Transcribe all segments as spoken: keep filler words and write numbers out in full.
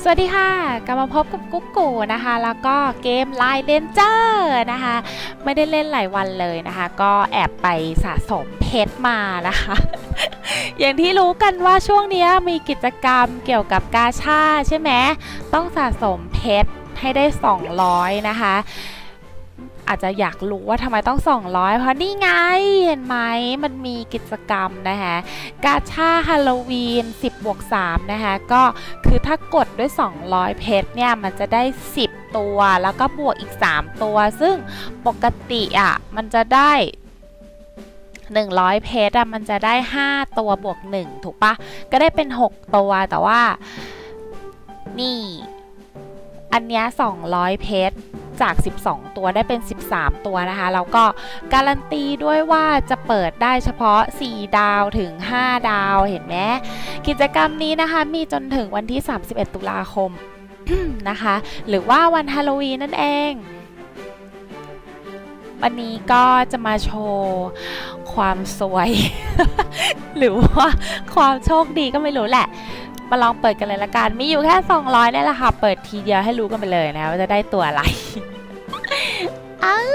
สวัสดีค่ะกลับมาพบกับกุ๊กกูนะคะแล้วก็เกมไลน์เลนเจอร์นะคะไม่ได้เล่นหลายวันเลยนะคะก็แอบไปสะสมเพชรมานะคะ อย่างที่รู้กันว่าช่วงนี้มีกิจกรรมเกี่ยวกับกาชาใช่ไหมต้องสะสมเพชรให้ได้สองร้อยนะคะอาจจะอยากรู้ว่าทำไมต้องสองร้อยเพราะนี่ไงเห็นไหมมันมีกิจกรรมนะคะกาชาฮาโลวีนสิบบวกสามนะคะก็คือถ้ากดด้วยสองร้อยเพชรเนี่ยมันจะได้สิบตัวแล้วก็บวกอีกสามตัวซึ่งปกติอ่ะมันจะได้หนึ่งร้อยเพชรอ่ะมันจะได้ห้าตัวบวกหนึ่งถูกปะก็ได้เป็นหกตัวแต่ว่านี่อันเนี้ยสองร้อยเพชรจากสิบสองตัวได้เป็นสิบสามตัวนะคะแล้วก็การันตีด้วยว่าจะเปิดได้เฉพาะสี่ดาวถึงห้าดาวเห็นไหมกิจกรรมนี้นะคะมีจนถึงวันที่สามสิบเอ็ดตุลาคม นะคะหรือว่าวันฮาโลวีนนั่นเองวันนี้ก็จะมาโชว์ความสวย หรือว่าความโชคดีก็ไม่รู้แหละมาลองเปิดกันเลยละกันมีอยู่แค่สองร้อยนี่แหละค่ะเปิดทีเดียวให้รู้กันไปเลยนะว่าจะได้ตัวอะไร อ้าว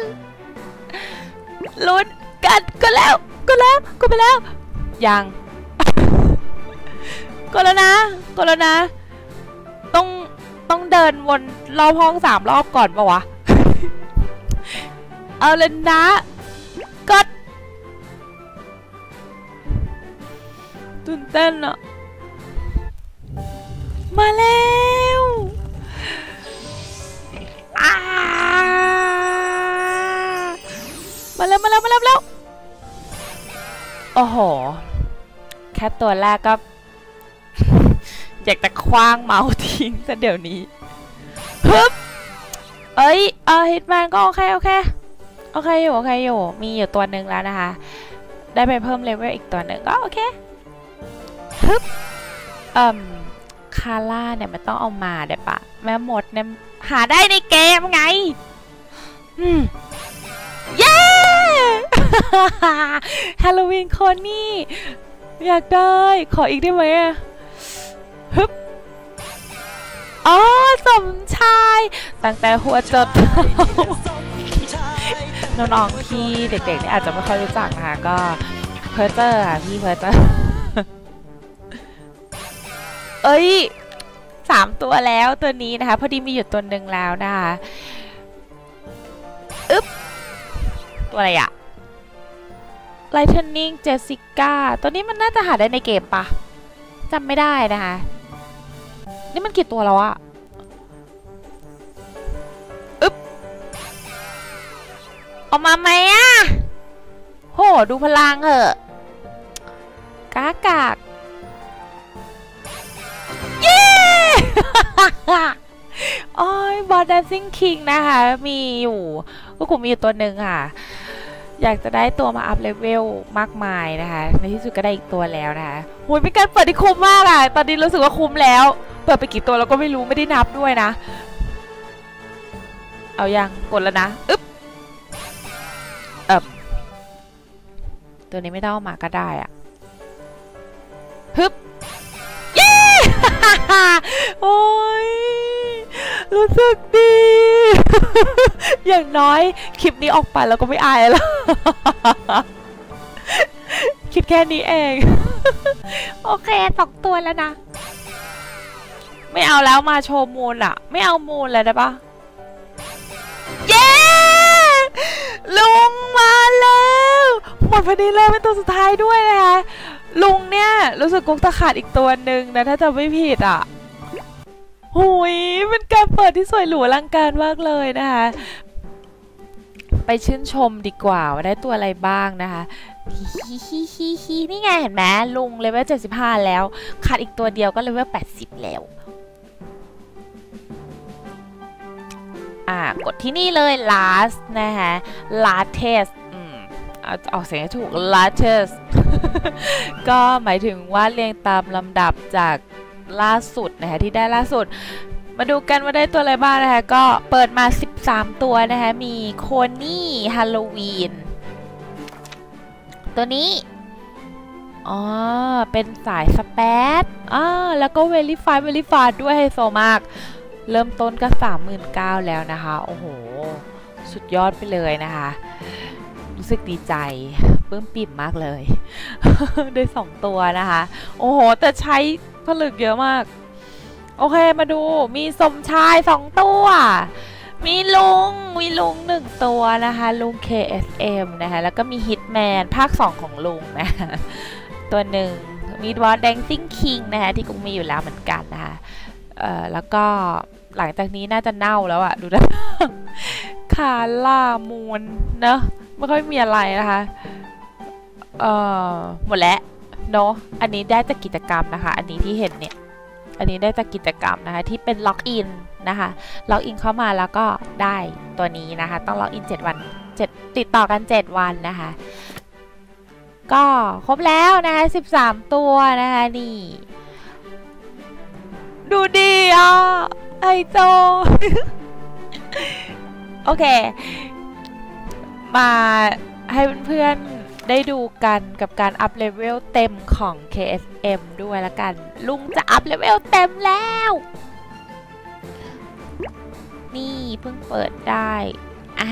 ลุ้นกันก็แล้วก็แล้วก็ไปแล้วยัง ก็แล้วนะก็แล้วนะต้องต้องเดินวนรอบห้องสามรอบก่อนปะวะ เอาเลยนะก็ตื่นเต้นอะมาแล้วมาแล้วมาแล้วมาแล้วมาแล้วโอ้โหแค่ตัวแรกก็ อยากจะคว้างเมาส์ทิ้งซะเดี๋ยวนี้ฮึบเอ้ยเออฮิตแมนก็โอเคโอเคโอเคอยู่โอเคอยู่มีอยู่ตัวหนึ่งแล้วนะคะได้ไปเพิ่มเลเวลอีกตัวหนึ่งก็โอเคฮึบเอ่มคาร่าเนี่ยมันต้องเอามาเดี๋ยวปะแม่มดเนี่ยหาได้ในเกมไงอืมเย้ ฮาโลวีนโคนี่อยากได้ขออีกได้ไหมอะฮึบอ๋อสมชายตั้งแต่หัวจด น้องๆพี่เด็กๆนี่อาจจะไม่ค่อยรู้จักนะคะก็เพอร์เจอร์ค่ะพี่เพอร์เจอร์ เอ้ยสามตัวแล้วตัวนี้นะคะพอดีมีอยู่ตัวหนึ่งแล้วนะคะอึ๊บตัวอะไรอะ Lightning Jessica ตัวนี้มันน่าจะหาได้ในเกมปะจำไม่ได้นะคะนี่มันกี่ตัวแล้วอะอึ๊บออกมาไหมอะโหดูพลังเหอะกากากเย้ โอ้ยบอสแดนซิ่งคิงนะคะมีอยู่ก็คงมีอยู่ตัวหนึ่งค่ะอยากจะได้ตัวมาอัพเลเวลมากมายนะคะในที่สุดก็ได้อีกตัวแล้วนะคะโหยเป็นการเปิดที่คุ้มมากอะตอนนี้รู้สึกว่าคุ้มแล้วเปิดไปกี่ตัวเราก็ไม่รู้ไม่ได้นับด้วยนะเอายังกดแล้วนะอึ๊บเอ่อตัวนี้ไม่ต้องมาก็ได้อะฮึบเย้ โอ้ยรู้สึกดี อย่างน้อยคลิปนี้ออกไปแล้วก็ไม่อายแล้ว คิดแค่นี้เอง โอเคสองตัวแล้วนะไม่เอาแล้วมาโชว์มูลอะไม่เอามูลเลยได้ปะเย้ลุงมาแล้วหมดพอดีเลยเป็นตัวสุดท้ายด้วยนะคะลุงเนี่ยรู้สึกกุ๊กตะขาดอีกตัวหนึ่งนะถ้าจะไม่ผิดอ่ะหุยเป็นการเปิดที่สวยหรูอลังการมากเลยนะคะไปชื่นชมดีกว่าว่าได้ตัวอะไรบ้างนะคะฮิฮิฮิฮินี่ไงเห็นไหมลุงเลเวลเจ็ดสิบห้าแล้วขาดอีกตัวเดียวก็เลเวลแปดสิบแล้วอ่ากดที่นี่เลย last นะคะ last test อืมเอาออกเสียงให้ถูก last test ก็หมายถึงว่าเรียงตามลำดับจากล่าสุดนะคะที่ได้ล่าสุดมาดูกันว่าได้ตัวอะไรบ้างนะคะก็เปิดมาสิบสามตัวนะคะมีโคนี่ฮาโลวีนตัวนี้อ๋อเป็นสายสเปซอ่าแล้วก็ Verify Verify ด้วยไฮโซมากเริ่มต้นก็ สามหมื่นเก้าพัน แล้วนะคะโอ้โหสุดยอดไปเลยนะคะรู้สึกดีใจปลื้มปิ่มมากเลยได้สองตัวนะคะโอ้โหแต่ใช้ผลึกเยอะมากโอเคมาดูมีสมชายสองตัวมีลุงมีลุงหนึ่งตัวนะคะลุง เค เอส เอ็ม นะคะแล้วก็มีฮิตแมนภาคสองของลุงนะตัวหนึ่งมีดวอร์แดงซิงคิงนะคะที่กุ้งมีอยู่แล้วเหมือนกันนะคะเอ่อแล้วก็หลังจากนี้น่าจะเน่าแล้วอะดูนะคาล่ามูนเนอะไม่ค่อยมีอะไรนะคะเอ่อหมดแล้วเนาะอันนี้ได้จากกิจกรรมนะคะอันนี้ที่เห็นเนี่ยอันนี้ได้จากกิจกรรมนะคะที่เป็นล็อกอินนะคะล็อกอินเข้ามาแล้วก็ได้ตัวนี้นะคะต้องล็อกอินเจ็ดวันเจ็ดติดต่อกันเจ็ดวันนะคะก็ครบแล้วนะคะสิบสามตัวนะคะนี่ดูดีอ่ะไอโจ โอเคมาให้เพื่อนๆได้ดูกันกับการอัพเลเวลเต็มของ เค เอส เอ็ม ด้วยละกันลุงจะอัพเลเวลเต็มแล้วนี่เพิ่งเปิดได้อ่า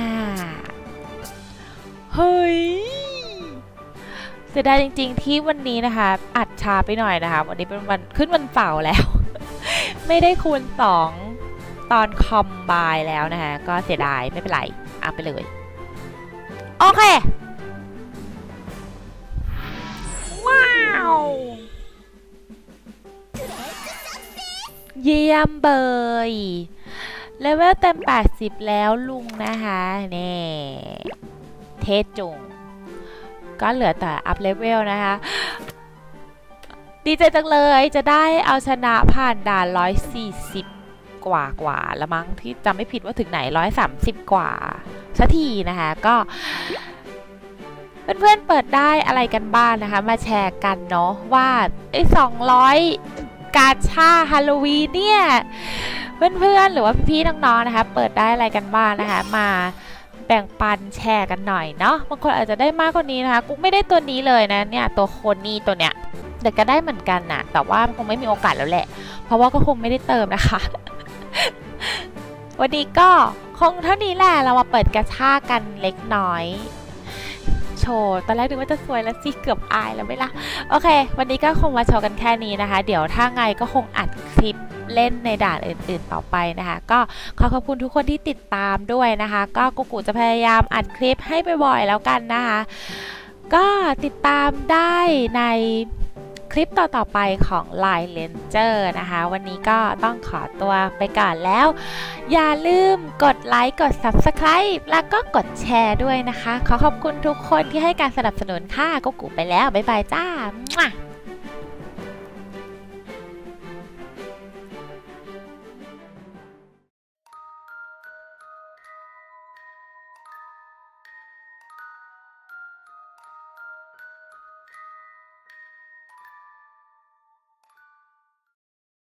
เฮ้ยเสียดายจริงๆที่วันนี้นะคะอัดช้าไปหน่อยนะคะวันนี้เป็นวันขึ้นวันเสาร์แล้ว ไม่ได้คูณสองตอนคอมไบน์แล้วนะคะก็เสียดายไม่เป็นไรอัพไปเลยโอเคว้าวเยี่ยมเบยเลเวลเต็มแปดสิบแล้วลุงนะคะนี่เทจุงก็เหลือแต่อัพเลเวลนะคะดีใจจังเลยจะได้เอาชนะผ่านด่านหนึ่งร้อยสี่สิบกว่ากว่าละมั้งที่จำไม่ผิดว่าถึงไหนหนึ่งร้อยสามสิบกว่าสักทีนะคะก็เพื่อนๆเปิดได้อะไรกันบ้างนะคะมาแชร์กันเนาะว่าไอ้สองร้อยกาชาฮาโลวีนเนี่ยเพื่อนๆหรือว่าพี่ๆน้องๆนะคะเปิดได้อะไรกันบ้างนะคะมาแบ่งปันแชร์กันหน่อยเนาะบางคนอาจจะได้มากกว่านี้นะคะกูไม่ได้ตัวนี้เลยนะเนี่ยตัวโคนี่ตัวเนี้ยแต่ก็ได้เหมือนกันนะแต่ว่าคงไม่มีโอกาสแล้วแหละเพราะว่าก็คงไม่ได้เติมนะคะ วันนี้ก็คงเท่านี้แหละเรามาเปิดกระชากันเล็กน้อยโชว์ตอนแรกนึกว่าจะสวยแล้วสิเกือบอายแล้วไหมล่ะโอเควันนี้ก็คงมาโชว์กันแค่นี้นะคะเดี๋ยวถ้าไงก็คงอัดคลิปเล่นในด่านอื่นๆต่อไปนะคะก็ขอขอบคุณทุกคนที่ติดตามด้วยนะคะก็กูกูจะพยายามอัดคลิปให้บ่อยๆแล้วกันนะคะก็ติดตามได้ในคลิปต่อๆไปของ ไลน์ Ranger นะคะวันนี้ก็ต้องขอตัวไปก่อนแล้วอย่าลืมกดไลค์กด ซับสไครบ์ แล้วก็กดแชร์ด้วยนะคะขอขอบคุณทุกคนที่ให้การสนับสนุนค่ะกูกูไปแล้วบ๊ายบายจ้า